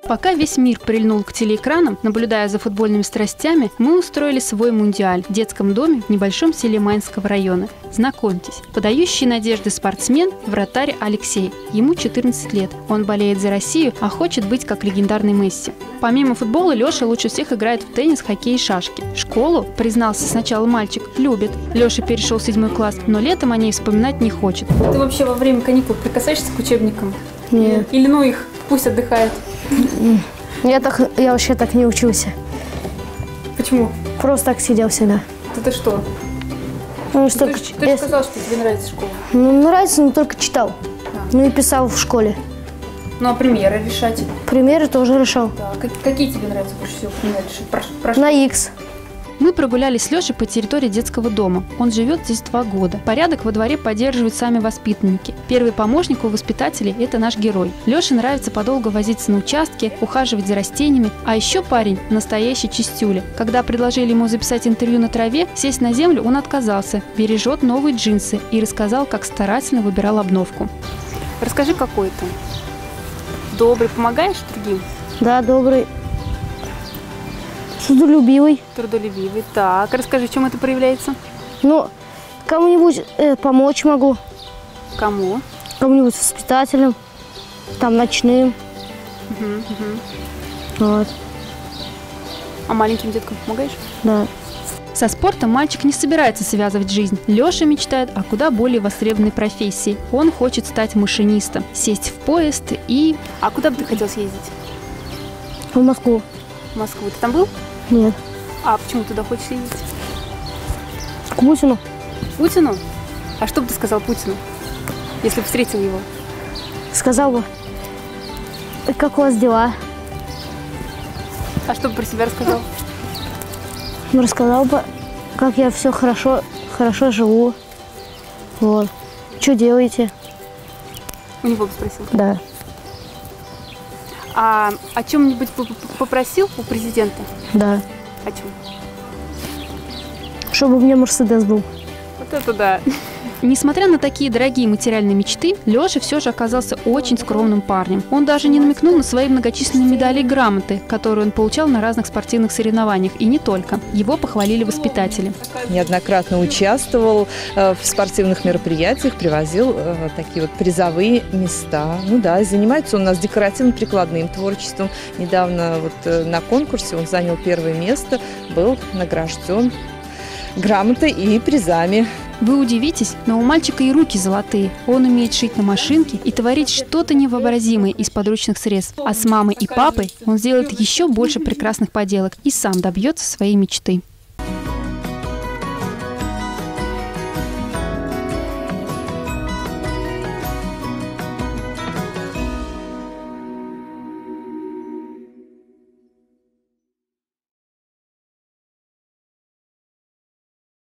Пока весь мир прильнул к телеэкранам, наблюдая за футбольными страстями, мы устроили свой мундиаль в детском доме в небольшом селе Майнского района. Знакомьтесь, подающий надежды спортсмен, вратарь Алексей. Ему 14 лет. Он болеет за Россию, а хочет быть как легендарный Месси. Помимо футбола, Леша лучше всех играет в теннис, хоккей и шашки. Школу, признался сначала мальчик, любит. Леша перешел в 7 класс, но летом о ней вспоминать не хочет. Ты вообще во время каникул прикасаешься к учебникам? Нет. Или ну их, пусть отдыхают? Я вообще так не учился. Почему? Просто так сидел всегда. Ты что? Ну, Ты же сказал, что тебе нравится школа. Ну, нравится, но только читал. Ну и писал в школе. Ну а примеры решать? Примеры тоже решал. Да. Какие тебе нравятся больше всего примеры решать? На X. Мы прогулялись с Лешей по территории детского дома. Он живет здесь 2 года. Порядок во дворе поддерживают сами воспитанники. Первый помощник у воспитателей – это наш герой. Леше нравится подолго возиться на участке, ухаживать за растениями. А еще парень – настоящий чистюля. Когда предложили ему записать интервью на траве, сесть на землю он отказался. Бережет новые джинсы и рассказал, как старательно выбирал обновку. Расскажи, какой ты. Добрый, помогаешь другим? Да, добрый. Трудолюбивый. Трудолюбивый. Так, расскажи, в чем это проявляется? Ну, кому-нибудь помочь могу. Кому? Кому-нибудь воспитателям, там ночным. Вот. А маленьким деткам помогаешь? Да. Со спортом мальчик не собирается связывать жизнь. Леша мечтает о куда более востребованной профессии. Он хочет стать машинистом, сесть в поезд и... А куда бы ты хотел съездить? В Москву. В Москву. Ты там был? Нет. А почему туда хочешь ездить? К Путину. Путину? А что бы ты сказал Путину, если бы встретил его? Сказал бы, как у вас дела? А что бы про себя рассказал? Рассказал бы, как я все хорошо живу. Вот. Что делаете? У него бы спросил? Да. А о чем-нибудь попросил у президента? Да. О чем? Чтобы у меня Мерседес был. Вот это да. Несмотря на такие дорогие материальные мечты, Леша все же оказался очень скромным парнем. Он даже не намекнул на свои многочисленные медали и грамоты, которые он получал на разных спортивных соревнованиях, и не только. Его похвалили воспитатели. Неоднократно участвовал в спортивных мероприятиях, привозил такие вот призовые места. Ну да, занимается он у нас декоративно-прикладным творчеством. Недавно вот на конкурсе он занял 1 место, был награжден грамотой и призами. Вы удивитесь, но у мальчика и руки золотые. Он умеет шить на машинке и творить что-то невообразимое из подручных средств. А с мамой и папой он сделает еще больше прекрасных поделок и сам добьется своей мечты.